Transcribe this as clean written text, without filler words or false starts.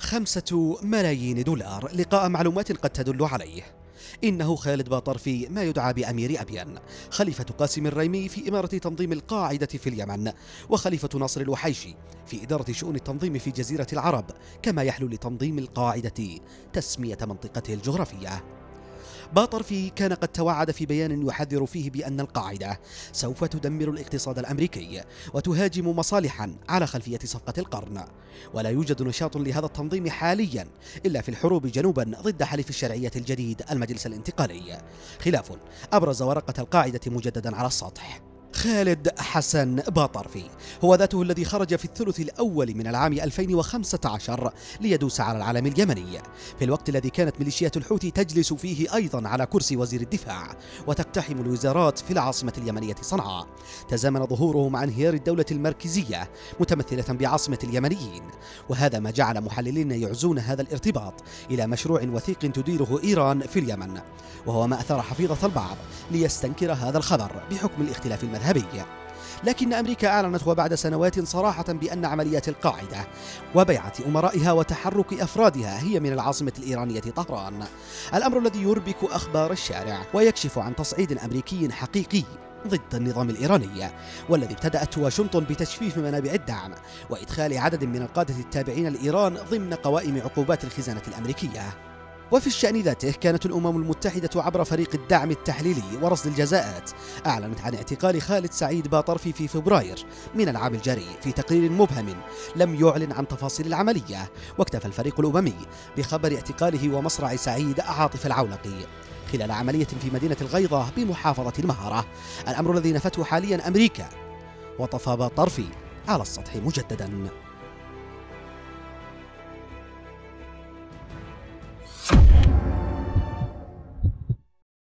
$5 ملايين لقاء معلومات قد تدل عليه. إنه خالد باطرفي، ما يدعى بأمير أبين، خليفة قاسم الريمي في إمارة تنظيم القاعدة في اليمن، وخليفة ناصر الوحيشي في إدارة شؤون التنظيم في جزيرة العرب، كما يحلو لتنظيم القاعدة تسمية منطقته الجغرافية. باطرفي كان قد توعد في بيان يحذر فيه بأن القاعدة سوف تدمر الاقتصاد الأمريكي وتهاجم مصالحا على خلفية صفقة القرن، ولا يوجد نشاط لهذا التنظيم حاليا إلا في الحروب جنوبا ضد حليف الشرعية الجديد المجلس الانتقالي، خلاف أبرز ورقة القاعدة مجددا على السطح. خالد حسن باطرفي هو ذاته الذي خرج في الثلث الأول من العام 2015 ليدوس على العلم اليمني، في الوقت الذي كانت ميليشيات الحوثي تجلس فيه أيضا على كرسي وزير الدفاع وتقتحم الوزارات في العاصمة اليمنية صنعاء. تزامن ظهوره مع انهيار الدولة المركزية متمثلة بعاصمة اليمنيين، وهذا ما جعل محللين يعزون هذا الارتباط إلى مشروع وثيق تديره إيران في اليمن، وهو ما أثار حفيظة البعض ليستنكر هذا الخبر بحكم الاختلاف المذهبي. لكن أمريكا أعلنت وبعد سنوات صراحة بأن عمليات القاعدة وبيعة أمرائها وتحرك أفرادها هي من العاصمة الإيرانية طهران، الأمر الذي يربك أخبار الشارع ويكشف عن تصعيد أمريكي حقيقي ضد النظام الإيراني، والذي ابتدأت واشنطن بتجفيف منابع الدعم وإدخال عدد من القادة التابعين لإيران ضمن قوائم عقوبات الخزانة الأمريكية. وفي الشأن ذاته كانت الأمم المتحدة عبر فريق الدعم التحليلي ورصد الجزاءات أعلنت عن اعتقال خالد سعيد باطرفي في فبراير من العام الجاري في تقرير مبهم لم يعلن عن تفاصيل العملية، واكتفى الفريق الأممي بخبر اعتقاله ومصرع سعيد عاطف العولقي خلال عملية في مدينة الغيضة بمحافظة المهرة، الأمر الذي نفته حاليا أمريكا وطفى باطرفي على السطح مجددا.